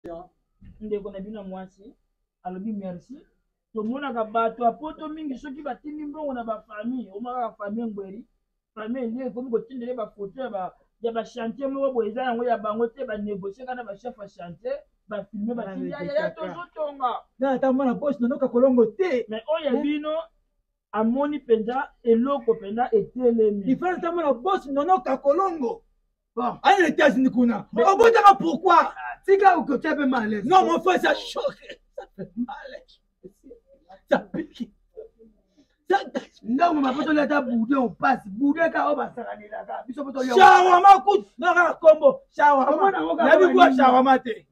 ndeko na bino mwasi alobi merci tomonaka bato apoto mingi soki batindi mbongo na bafamille omakaka famille ngweri famille elie ekomi kotindele bafoto ya bachantier moko boye eza yango ya bango te banégocie kaka na bachef ya chantier bafilme batindi yaya tozotonga ata mwana poche nanoka kolongo te mais oyo ya bino amoni mpenza eloko mpenza etelemi ifana ata mwana poche nanoka kolongo bon allez les États-Unis kuna obotaka pourquoi tika ukotia pe malaise non mon frère ça choque ça fait mal ça pique ndongo mapoto leta boude on passe boude ka obasakanelaka biso poto leo shawama kutu naka kombo shawama nabi kwa shawama te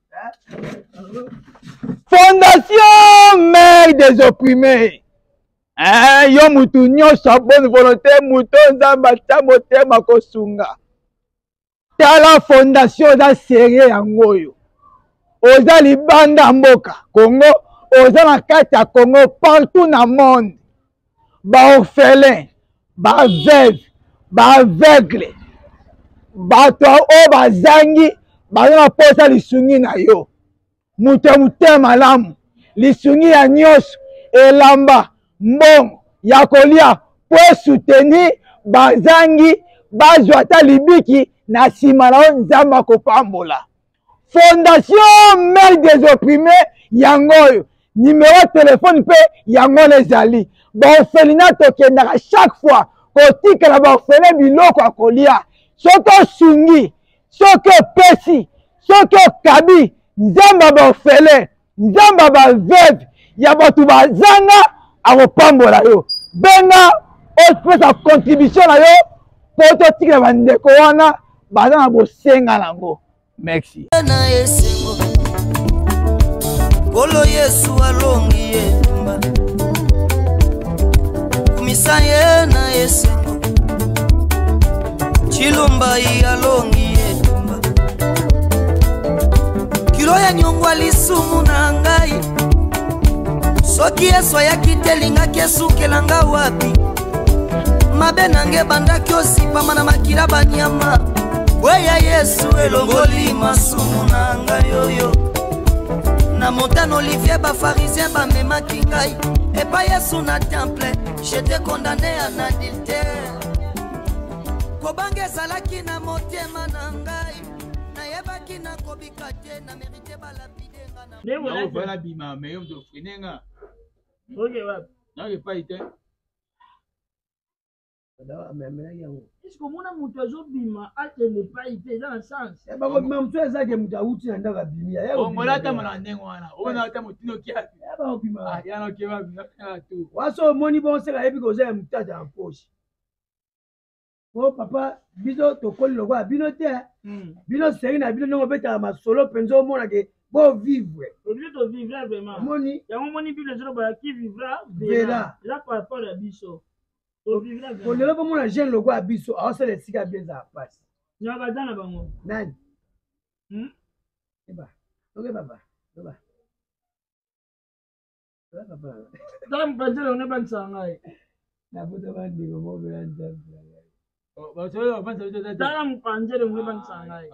Fondation Mère des opprimés. Yo mutu nyonso bonne volonté muto nzamba ta motema kosunga. Tala fondation za sérieux yango oyo. Oza libanda mboka Congo, oza na kati ya Congo partout na monde. Ba orphelin, ba veuve, ba aveugle. Bato o bazangi bazana posa lisungi na yo. Mutemute malamu lisungi ya nyonso elamba mbongo ya kolia po soutenir bazangi bazwa ata libiki na nsima na nzambe akopambola. Fondation Mère des opprimés yango oyo numéro téléphone mpe yango ezali baorphelinat tokendaka chaque fois kotikela baorphelin biloko ya kolia soki osungi soki opesi soki okabi nzamba baorphelin nzamba baveuve ya bato bazanga akopambola yo benga opesa contribution na yo po totikela bandeko wana baza na bosenga nango. Merci. Kolo Yesu alongi yemba kumisa ye na esengo chilomba yi alongi yemba kilo ya nyongwa lisumu na ngai soki Yesu ayaki te lingaki esukelanga wapi mabe nange bandaki osipama na makila banyama weya Yesu elongoli masumu na ngai yoyo na montane Olivier bafarisien bamemaki ngai epa Yesu na temple j'étais condamné en adultère kobanga ezalaki na motema na ngai nayebaki na kobika te na mérite balapide nga na bima meyo ndo frenenga oke wapi na epai te est-ce que mona mutu azobima atele pai te eza na sens bakobima motu ezake mutu awuti na ndako abimia ongola atama na ndenge wana ona ata motino kiapi bakobima yana okeba bina tu waso omoni bonseka yebi koza ya mutata ya poche po papa biso tokoli lokola bino te bino seri na bino ndenge obetaka masolo mpenza omonake bo vivre obili tovivra vraiment moni yango moni bible ezolobola ki vivra vera eza par rapport ya biso kolelo bomona jeune logo ya biso aosala esika bieza pasi nyaka baza na bango nani eba oke papa oba tala mopanzele one banisaka ngai nabuta bandeko mobela tala mopanzele one banisaka ngai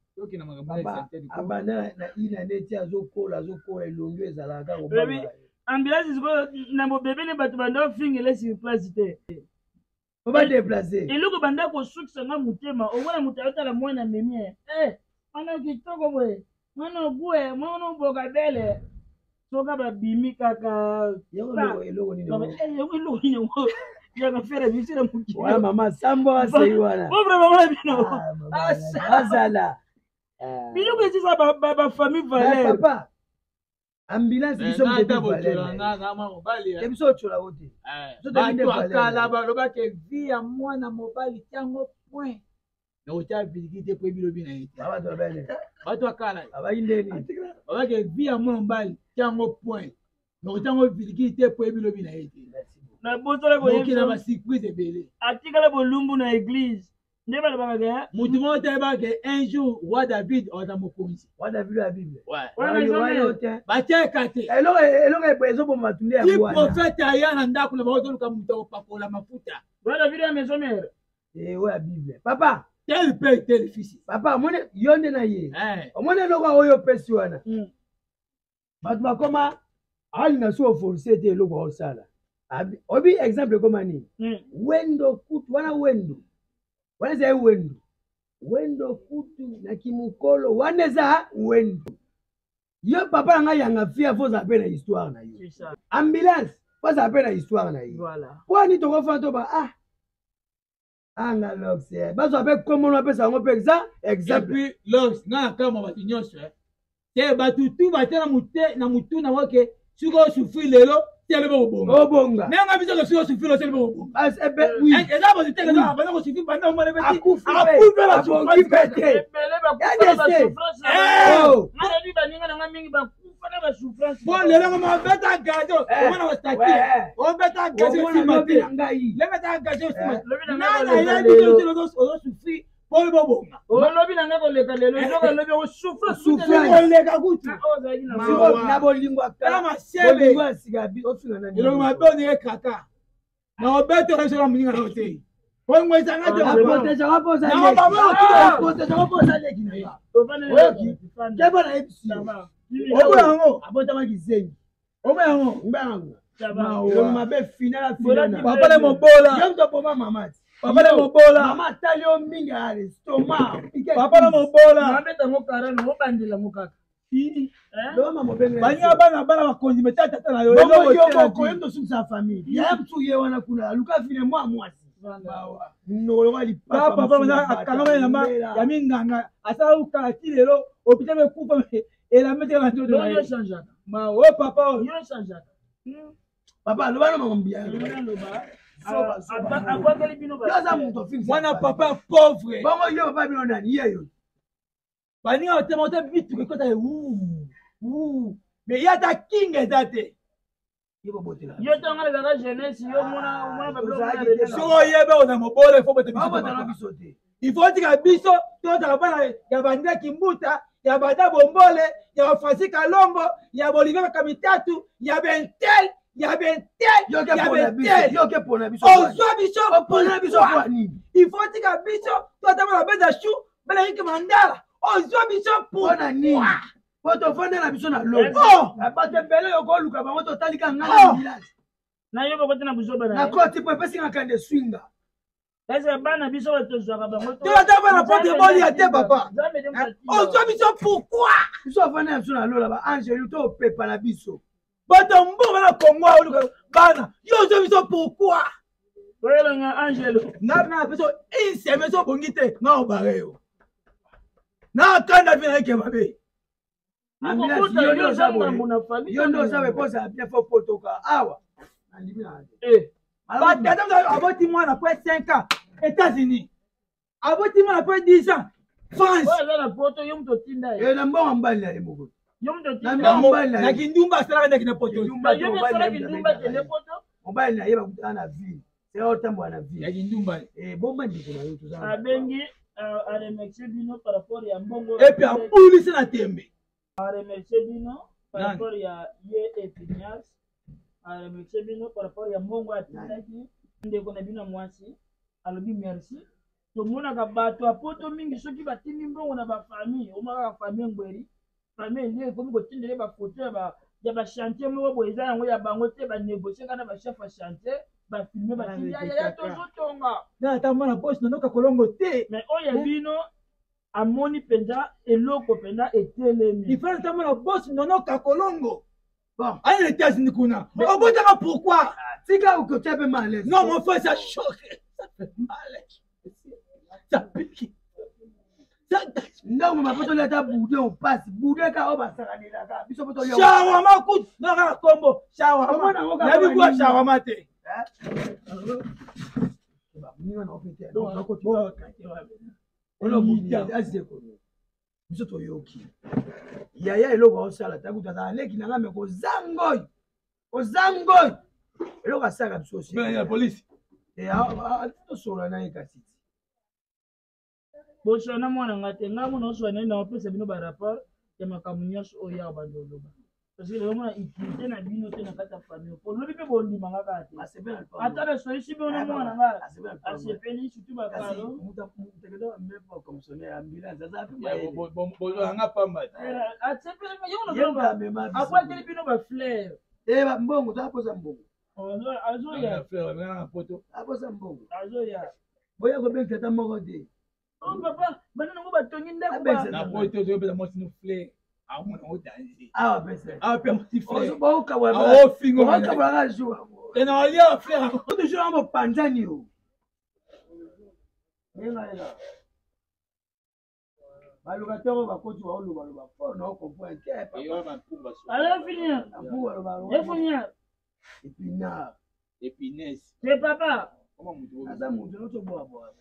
abanda na ina neti azokola elongi ezalaka ambulance sikoyo na mobebele bato banda ofingela sur place te obadeplace eloko banda kosukisa nga motema omona moto ayotala mwana memie mwana kitoko boye mwana obue mwana oboka bele soka babimi kaka eloko nini yango yaka fere bisira mokili wana mama sambo asei wana pauvre mama bino azala biloko ezisa bafamille valeur papa ambulance biso biso ocola wo te bato akala balobaka vi ya mwana mobali tiango point na otya viliki te po ebilobi na ye te bato akala abai ndeni babaka vi ya mwana mobali tiango point na otyango viliki te po ebilobi na ye te na botola boyokina basurprise ebele atikala bolumbu na église nde balobaka mutu moko tayebaka un jour roi David aza mokonzi roi David ya bible batiaka te eloko ezoboma batunde ti profete aya na ndako na bakotoluka mutu akopakola mafuta roi David ya maison mère oyo ya bible papa tel père tel fils. Papa, mone yonde na ye. Mone loka oyo pesi wana. Bato bakoma ali na so forcer te loko osala. Obi exemple koma ni. Wendo kutu wana wendo. Wana za wendo. Wendo kutu na kimukolo wana za wendo. Yo papa nga yanga fia faut appeler la histoire na yo. Ambulance faut appeler la histoire na yo. Voilà. Pour ni to ko fa to ba anga lox bazo ape comme on appelle ça on peut exemple. Et puis lox na kama ba nyonso te batutu batela muté na mutu na wake suko souffrir lelo tele bonga. Bonga. Nenga biso ko suko souffrir tele bonga. Oui. Et là vous tele na bana ko souffrir bana mo rebeti. Akufa la bongi pete. Bon, les gens m'ont fait un gâteau. On va stacker. On va faire un gâteau. On va faire un gâteau. Abotama kizengi. Omeyango, mbango. Mabe final final. Papa le mobola. Yomto poma mama. Papa le mobola. Mama tali o mingi ale stoma. Papa le mobola. Mabeta ngokara no bandila ngokaka. Lo mama benga. Banya bana bakonzi metata na yo. Yo ko yendo sumsa famille. Ya mtu ye wana kuna luka fine mwasi. Papa akangama na ma ya minganga asala ukati lelo opitame kufa et la mettre la tête. Yo change. Ma oh papa, yo change. Papa lo bana mambia. Mwana papa pauvre. Bongo yo papa bino nani yeyo. Bani o te monter vite que kota mais ya ta king ezate. Yo tanga la jeunesse yo mona bablo. So yebe ona mobole faut biso. Il faut dire biso to ta bana ya banda kimbuta. Ya bada bombole, ya Francis Kalombo, ya Bolivar Kamitatu, ya Bentel, ya Bentel, ya Bentel. Yo ke pona biso. Oh, so biso, pona biso kwa nini? Il faut tika biso, toi ta la beza chou, bela yiki mandala. Oh, so biso pona nini? Poto fonde na biso na lo. Oh, abate bele yo ko luka bango to talika ngala village. Na yo bako tena biso bana. Na ko tipo pesi ngakande swinga. Ese bana biso batozwaka bango to. Toi bana pote boli ya te papa. Oh, so biso pourquoi? Biso fana biso na lola ba Angelu to pepa na biso. Bato mbo bana Kongo oluka bana. Yo so biso pourquoi? Wela nga Angelo. Na biso inseme so bongite na obareo. Na kanda vina ke babe. Yo ndo sabe posa bien fo potoka awa. Aboti mwana après 5 ans États-Unis. Aboti mwana après 10 ans France. La poto yo mto tinda. Na mbongo mbali na lemoko. Yo mto tinda. Na kindumba sala na kina poto. Yo sala kindumba tele poto. Mbali na yeba kutana na ville. C'est autant na ville. Ya kindumba. Bomba ndiko na yo tuzana. Abengi a remercier bino par rapport ya mbongo. Et puis a police na tembe. A remercier bino par rapport ya ye Epinias. A remercier bino par rapport ya mbongo atindaki. Ndeko na bino mwasi. Alobi merci. Tomonaka bato apoto mingi soki batindi mbongo na ba famille, omaka famille ngweri. Famille lié comme kotindele ba photo ya ba chantier mo bo eza yango ya bango te ba négocier kana ba chef a chantier, ba filmer ba tindi ya tozo tonga. Na ta mwana poste nonoka kolongo te. Mais oya bino amoni penza eloko penza etelemi. Il faut ta mwana poste nonoka kolongo. Bon, allez les États-Unis kuna. On va dire pourquoi? C'est là où tu es mal. Non, mon frère, ça choque. Ça fait mal. Ça pique. Non, ma photo là, t'as boudé, on passe. Boudé, car on va s'arranger là. Shawarma, écoute. Non, non, combo. Shawarma. La vie quoi, shawarma, te. On a boudé. Biso to yoki. Yaya eloko osala takuta za leki na ngame ko zangoy. Ko zangoy. Eloko asaka biso si. Mais la police. To solo na ekati. Boshana mwana ngate ngamo no so na opesa bino ba rapport ya makamu nyonso oya bandoloba. parce que le moment utilité na bino te na kati ya famille po lobi pe bondimanga kaka te ata na soyisi bino na mwana nga asepeli surtout bakalo bozwanga pamba akwateli bino bafleur mbongo toaposa mbongo azoya azoya boya kobengisa ata moko te papa bana nango batongi ndako awa pesa toujours mopanzani o balokateur oyo bakoti baolobaloba fort na okomprendre te épinard c'est papa aza moto notoboaboa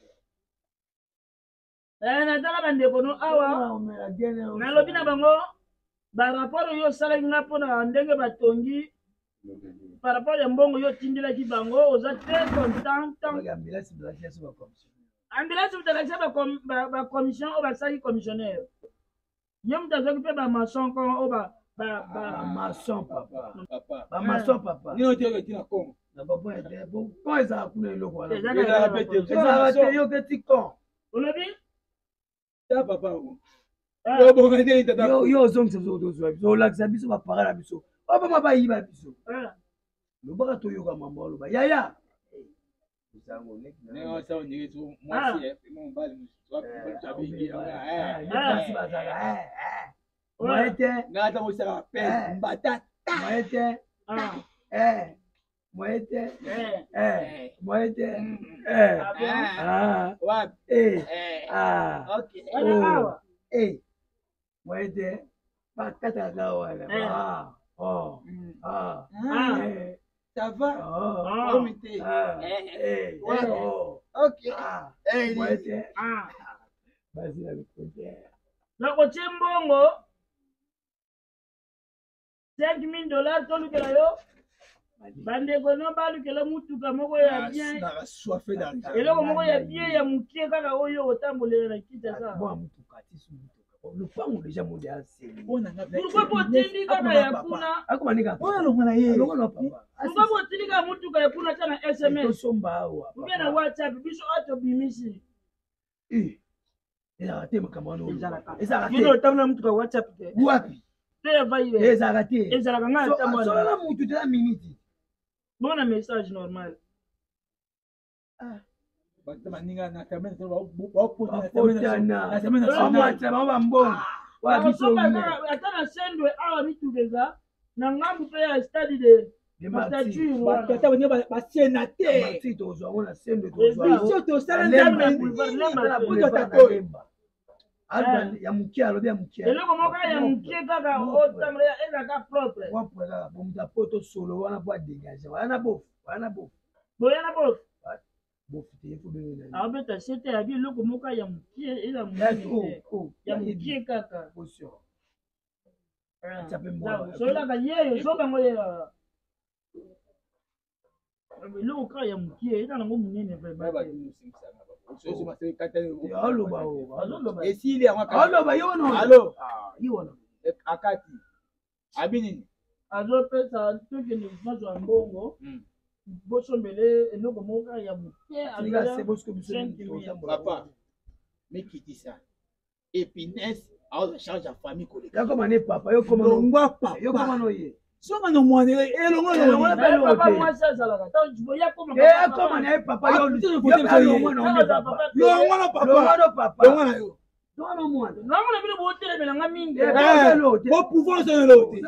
natala bandeko no awa nalobi na bango barapport oyo osalaki nga mpona ndenge batongi par rapport ya mbongo yo otindelaki bango oza très content ambulance butalakisa bacommission oyo basalaki commissionnaire ye moto azwaki mpe bamason ko oyo bamason papa kon ezala kuna eloko wana te yo keti kon olobi yo ozongisa biso tozwa biso olakisa biso bapara na biso obama bayiba biso lobaka toyoka mama oloba yaya Moete, bakata la wala. Ça va? Comité. Ok. Moete. Vas-y la côté. Na kotie mbongo $5,000 tolukela yo bandeko no balukela mutuka moko ya bien eloko moko ya bien ya mokie kaka oyo otambolela na kiti asa lupango deja monde aseli pourquoi botindi kaka ya kuna pourquoi botindi kaka mutuka ya kuna tia na sms ubie na whatsapp biso ato bimisi ezalaka te makambo wana otambola mutuka whatsapp te wapi te evaire ezalaka te ezalaka nga atambola mutu tela miniti bona message normal ata na sendwe awa mituka eza na ngambu mpe ya stade de basiena te ya mokie alobi ya mokie eloko moko ya mokie kaka otambola ezalaka propre bomta po tosolo wana po adégage wana bofu boya na bofu bofu te efo bengena abeta sete ya biloko moko ya mokie eza monene ya mokie kaka solaka yeyo sobango yeyo biloko kaka ya mokie eza nango monene aloba yo akati abinini azopesa tokende mazwa mbongo bosombele eloko moko ya mokie papa mikitisa épinesse aoza charge ya famille koleka yakoma ne papa yokomangwa papa yokoma noye soka no mwana elongo mwasi azalaka yakoma naye papa namona bino botelemela mingi bopouvoir ozoyelote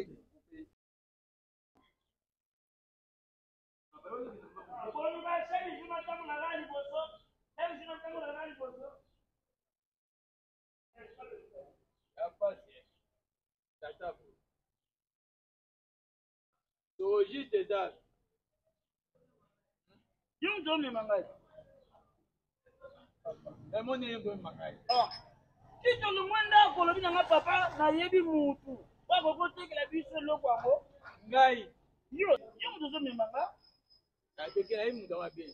kitolumwenda kolobi nanga papa nayebi mutu wakokotekela biso eloko yango ngai yo mutu ozomemanga natekela ye mutu amabe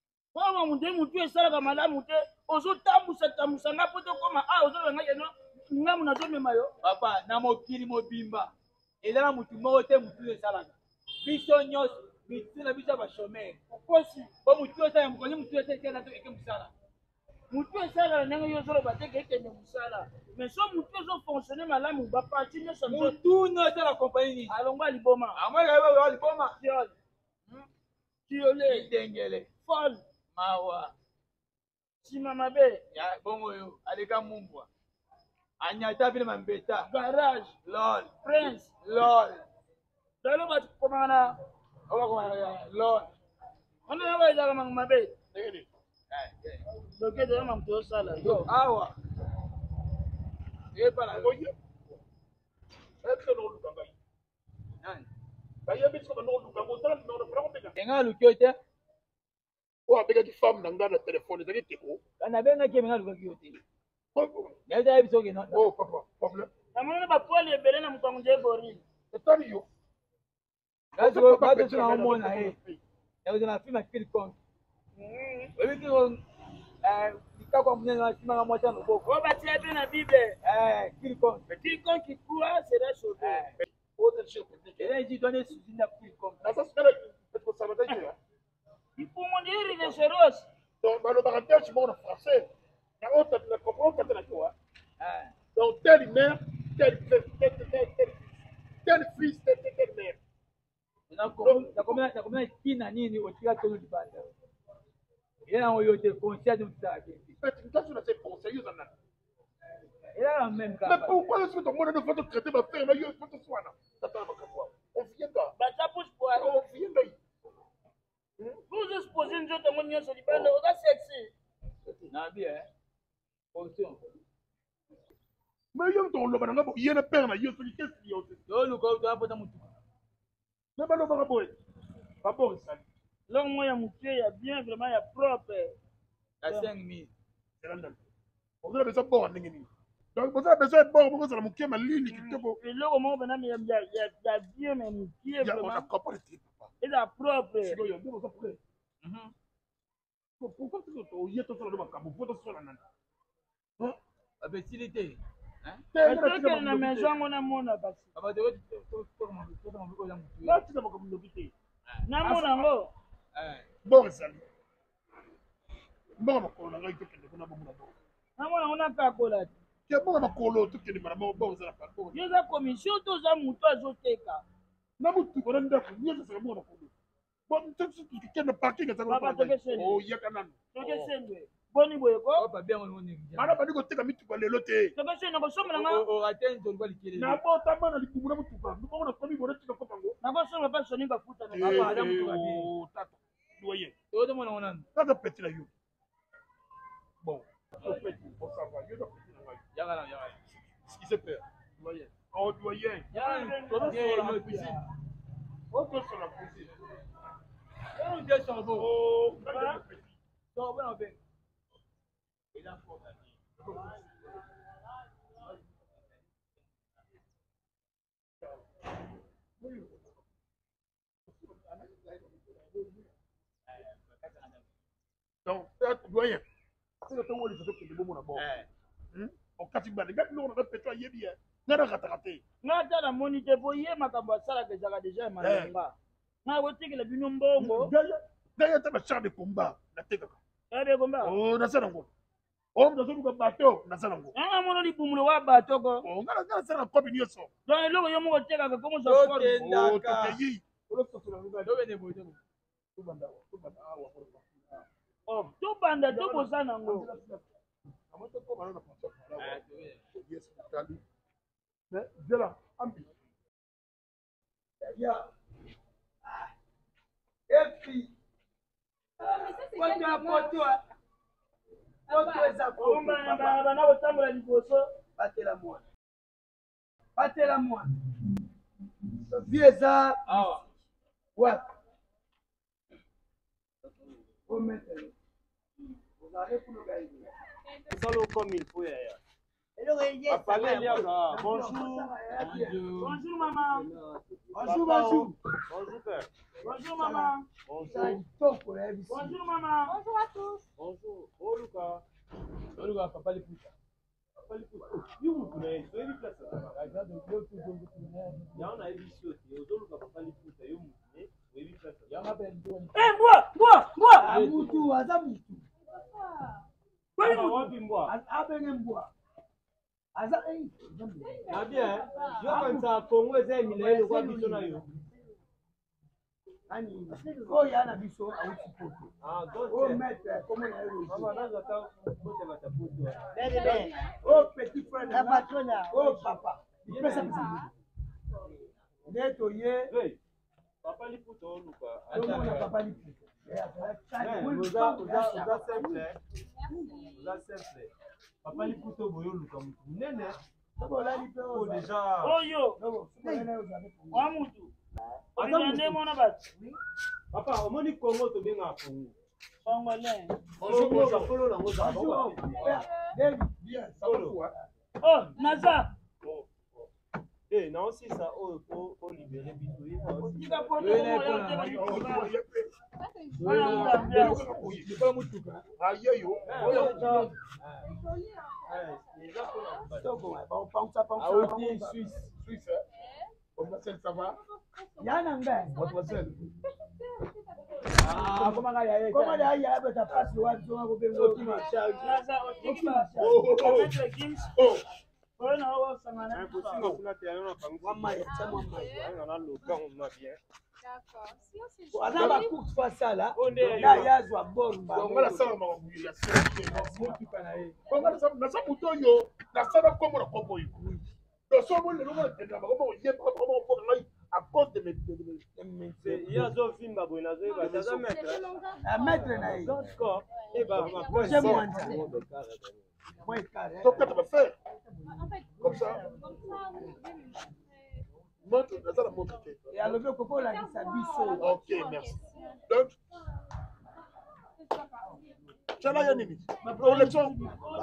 wana mutu esalaka malamu te ozotambusa nga po tokoma awa ozobenga yeno ngamu nazomema yo papa na mokili mobimba eza na mutu moko te mutu esalaka biso nyonso mitu na biso ya bashomere okosi po mutu osala mokonzi mutu esekena eke mosala mutu esalaka ndenge yo ozoloba te kekende mosala mais so mutu ezofonctionne malamu baparti nyonso mutu nyonso na kompani nini alongwa liboma amweka liboma tiole tiole idengele fol mawa nsima mabe ya bongo oyo aleka mumbwa anyata vile mambeta garage lol prince lol dalo batukomana lol ono yaba ezaka mangu mabe dokete yo mamutu osala yo awa epala oye ese no luka ngai nani bayebi soka no luka ngosala no no peka enga lukio te o abekaki femme na ngai na telefone ezali teko nabengaki emenga lukaki yo te nayebi yebi soki oh papa problème namonana bapole ebele na mokongo nje borine etali yo bato so naomona ye nakozala na filme ya kili konke oyebiki likako ya monene nasimanga mwasi ya loboko oyo batia pe na bible kili konke quiconque qui croit sera sauvé ote chef eza ezi twana esusi na kili konke na sasa kana petko sabata je il faut mon dire les choses donc balobaka te ci mona français na ota na comprendre ta na toi donc telle mère telle fils telle mère nakomena tina nini otika tolo libanda eza nango yo te conscience mosalaka peut-être na ces conseils ça na eza la même mais pourquoi est-ce que ton monde ne faut traiter ma frère là yo faut te soigner ça t'a pas quoi on vient là batia pousse poire on vient là vous exposez nzoto ngo nyonso libanda oza sexy nabi fonction mais yo ton loba nga bo yena père na yo soli qu'est-ce qu'il y a yo luka toapota mutuka mais balobaka boye babor esali longo mo ya moke ya bien vraiment ya propre à 5000 on a besoin bord ndenge nini donc vous avez besoin bord pour ça la moke malili kitoko eloko moko pena ya bien mais moke on a vraiment compris papa eza propre siko yo ndio ça prêt pourquoi tu to yeto sala ba kabu poto sala nani abesili tokende na maison yango namona kasi natika makambo lobi te namona yango bord esali mbongo makolo na ngai tokende kuna bomona bord namona yango nakakola te ke mbongo makolo tokende mara bord esala pa bord yo eza commission to oza moto azoteka na mutu kona ndako nyonso esala mbongo makolo bon tukende parking ezala oh yaka nanu tokesendwe boni boye ko bana bandi koteka mituka lelo te tokesende nakosomba nanga nabota bana libumu na mutuka mbongo na famille bona tika kopango nakosomba mpe soni bafuta tata doyen tata petit la yo bon petit on s'en va yo petit na ngai ce qui se perd doyen oh doyen on sur la cuisine donc doyen c'est le temps où les autres qui bon na bon on kati bande ngai no na peto yebi ngana katakate nga ta na moni te po ye makambo asalaka ezalaka deja malemba nga botikela bino mbongo ngai ata bachar de combat natekaka ebe komba oh nasala ngo oh mnazoluka bato nasala ngo nga mono libumulo wa bato ko oh ngana nasala kopi nyonso donc eloko yo moko otekaka komosa oh tokeyi tobanda tobosa nango zela ambi epi poto eza bana kotambola liboso batela mwana vie eza wapi ometele ozale kuloka hivi Salo comme il faut. Bonjour. Bonjour maman. bonjour bonjour Bonjour père. Bonjour maman. Bonjour. Bonjour maman. Bonjour à tous. Bonjour. Oh Lucas. Oluka papa liputa Oh, il y a un abisso à Outsipoto. Oh, maître, comment il y a eu oh, petit frère, oh, papa. Il fait ça. Nettoyer. Papa Liputo, Luca. Papa Liputo. Papa Liputo, Boyo, Luca. Nene. Oh, déjà. Oh, yo. Papa, on m'a dit Congo, tu viens à Congo. Congolais. Oh, Naza. Eh, non, si ça, faut libérer à cause de mes il y a un film à Buenos Aires, maître d'accord et bah donc qu'est-ce que tu vas faire comme ça moi tu as la montre et alors le coco là dit ça biso ok merci donc chala ya nini élection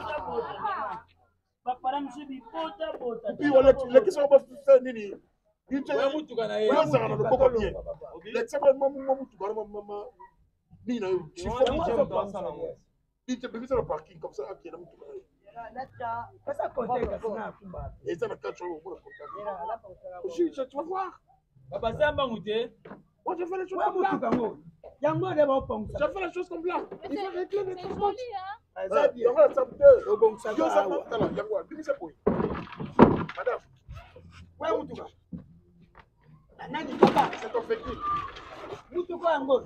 papa monsieur bipota bota puis on les qui sont pas faire nini il te ya mutu kana ye ça na le coco bien les ça maman mutu kana maman ni na il faut il te peut faire le parking comme ça qui est na mutu kana ça contexte ça et ça na quatre jours pour le contact tu vas voir papa samba muté moi je fais les choses comme ça yango de ba pong je fais les choses comme là il faut régler les C'est joli, hein? ça bien ça peut bon ça yo ça là yango dis ça boy madame ouais mutuka nani papa c'est ton fait mutuka yango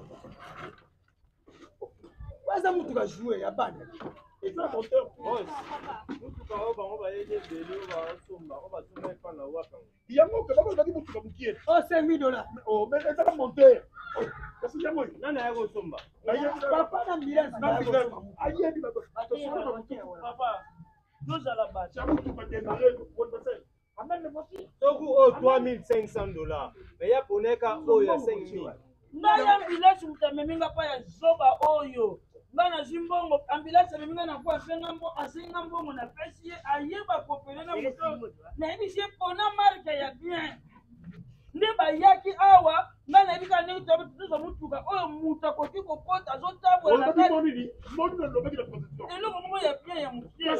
waza mutuka jouer ya bana et ça monteur boss mutuka o bango ba yede belo ba somba o ba somba pa na wa kan yango ke ba ba di mutuka mukie oh $5,000 oh mais ça monteur parce que yango nana ya go somba papa na ambulance na ayebi ba papa nous à la base ça mutuka démarrer pour passer amène le voiture Toku o $3,500 mais ya poneka o ya 5,000 ndaya ambulance mutameminga pa ya zoba oyo ngana zimbongo ambulance meminga na kwa asenga mbongo na pesi ye ayeba kopele na moto na ebisi pona marque ya bien nde bayaki awa ngana ebika ne tuzo mutuka oyo muta koki kokota zotabwa na kati eloko moko ya bien ya mukie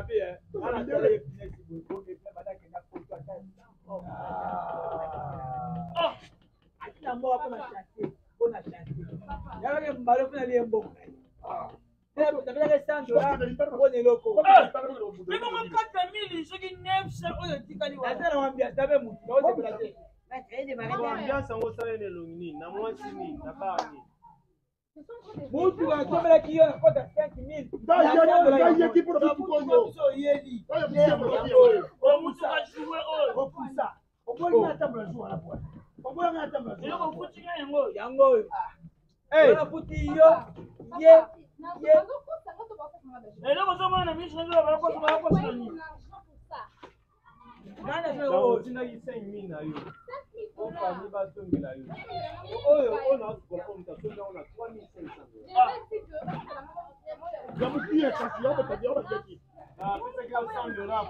soki 900 oyo etikali ambiance yango osaleli elongi nini na mwasi nini na baa nini mutu atomelaki yo nakota 5,000 omutuka jouwe oyo eloko futinga yango yango oyo nafuti yo ye eloko ozomona na miso nzo bakosa nini otindaki 5,000 na yo ofami basongela yo oyo oyo naosukokomta songi yango na 3,500 apesaki yo $100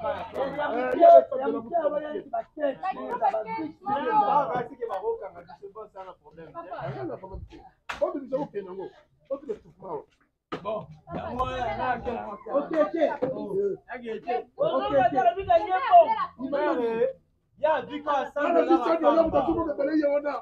kasike bakokanga biso bosana problème Bon. Ok. Ya bika Ana disadi yo mtazumu bele yona.